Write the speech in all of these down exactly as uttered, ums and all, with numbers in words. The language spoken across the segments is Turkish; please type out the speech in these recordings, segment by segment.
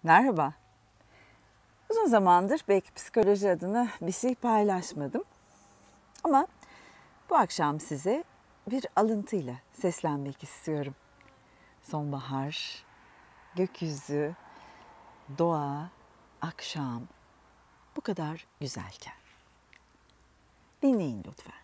Merhaba. Uzun zamandır belki psikoloji adına bir şey paylaşmadım. Ama bu akşam size bir alıntıyla seslenmek istiyorum. Sonbahar, gökyüzü, doğa, akşam bu kadar güzelken. Dinleyin lütfen.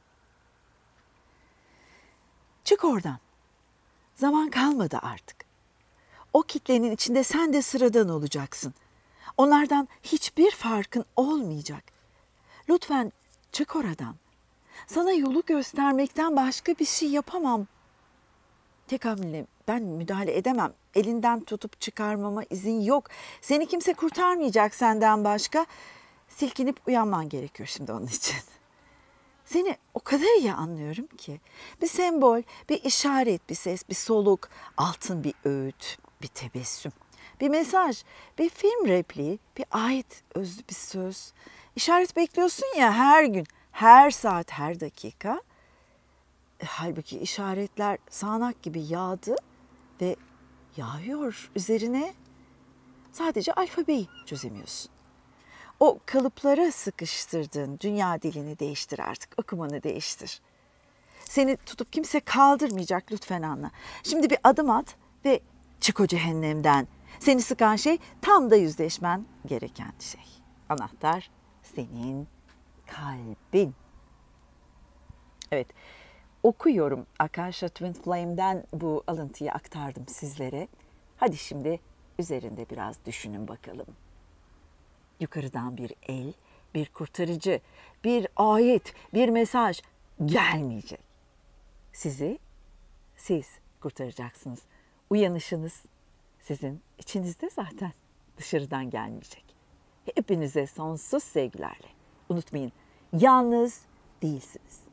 Çık oradan. Zaman kalmadı artık. O kitlenin içinde sen de sıradan olacaksın. Onlardan hiçbir farkın olmayacak. Lütfen çık oradan. Sana yolu göstermekten başka bir şey yapamam. Tek hamle ben müdahale edemem. Elinden tutup çıkarmama izin yok. Seni kimse kurtarmayacak senden başka. Silkinip uyanman gerekiyor şimdi onun için. Seni o kadar iyi anlıyorum ki. Bir sembol, bir işaret, bir ses, bir soluk, altın bir öğüt, bir tebessüm, bir mesaj, bir film repliği, bir ait özlü bir söz. İşaret bekliyorsun ya her gün, her saat, her dakika. E, halbuki işaretler sağanak gibi yağdı ve yağıyor üzerine. Sadece alfabeyi çözemiyorsun. O kalıplara sıkıştırdığın dünya dilini değiştir artık, okumanı değiştir. Seni tutup kimse kaldırmayacak, lütfen anla. Şimdi bir adım at ve çık o cehennemden. Seni sıkan şey tam da yüzleşmen gereken şey. Anahtar senin kalbin. Evet, okuyorum. Akasha Twin Flame'den bu alıntıyı aktardım sizlere. Hadi şimdi üzerinde biraz düşünün bakalım. Yukarıdan bir el, bir kurtarıcı, bir ayet, bir mesaj gelmeyecek. Sizi siz kurtaracaksınız. Uyanışınız sizin içinizde zaten, dışarıdan gelmeyecek. Hepinize sonsuz sevgilerle. Unutmayın, yalnız değilsiniz.